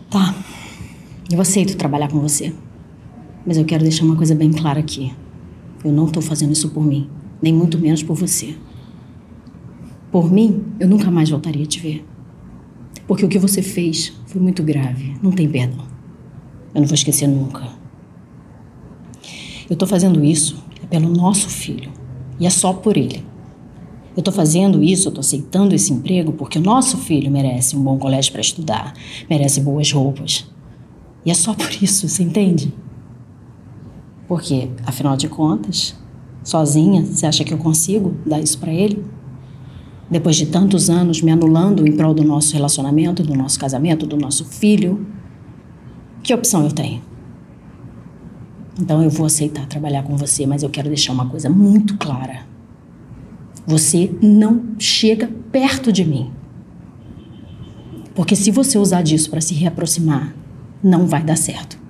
Tá, eu aceito trabalhar com você. Mas eu quero deixar uma coisa bem clara aqui. Eu não tô fazendo isso por mim, nem muito menos por você. Por mim, eu nunca mais voltaria a te ver. Porque o que você fez foi muito grave, não tem perdão. Eu não vou esquecer nunca. Eu tô fazendo isso pelo nosso filho, e é só por ele. Eu tô fazendo isso, eu tô aceitando esse emprego porque o nosso filho merece um bom colégio para estudar, merece boas roupas. E é só por isso, você entende? Porque, afinal de contas, sozinha, você acha que eu consigo dar isso para ele? Depois de tantos anos me anulando em prol do nosso relacionamento, do nosso casamento, do nosso filho, que opção eu tenho? Então eu vou aceitar trabalhar com você, mas eu quero deixar uma coisa muito clara. Você não chega perto de mim. Porque se você usar disso para se reaproximar, não vai dar certo.